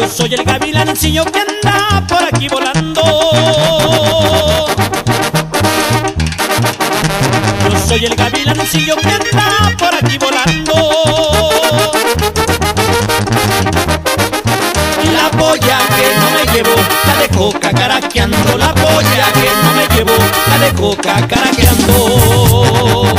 Yo soy el gavilancillo que anda por aquí volando. Yo soy el gavilancillo que anda por aquí volando. La polla que no me llevo, la dejo cacaraqueando. La polla que no me llevo, la dejo cacaraqueando.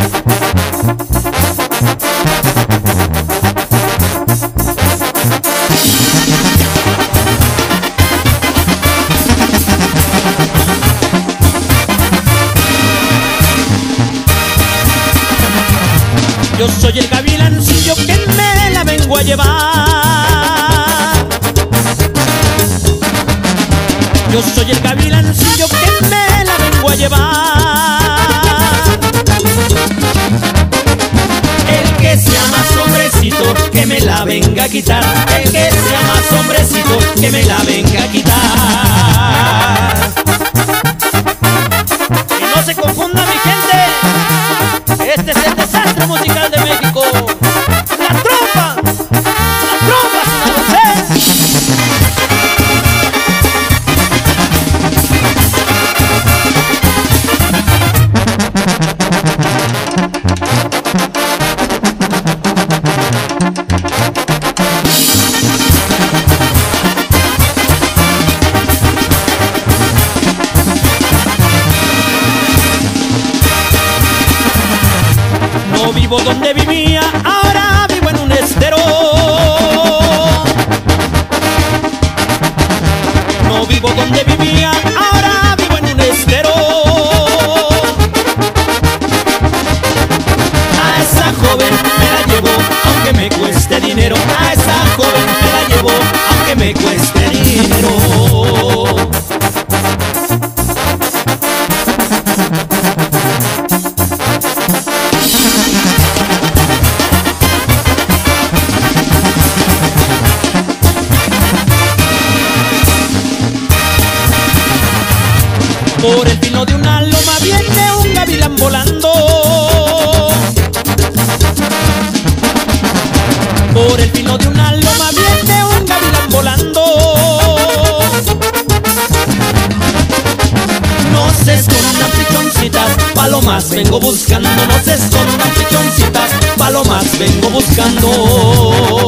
Yo soy el gavilancillo que me la vengo a llevar. Yo soy el gavilancillo que me la vengo a llevar. El que sea más hombrecito que me la venga a quitar. El que sea más hombrecito que me la venga a quitar. Que no se confunda mi gente, este es el desastre musical de México. La trompa No vivo donde vivía, ahora vivo en un estero. No vivo donde vivía, ahora vivo en un estero. A esa joven me la llevo, aunque me cueste dinero. A esa joven me la llevo, aunque me cueste dinero. Por el pino de una loma viene un gavilán volando. Por el pino de una loma viene un gavilán volando. No se escondan pichoncitas, palomas vengo buscando. No se escondan pichoncitas, palomas vengo buscando.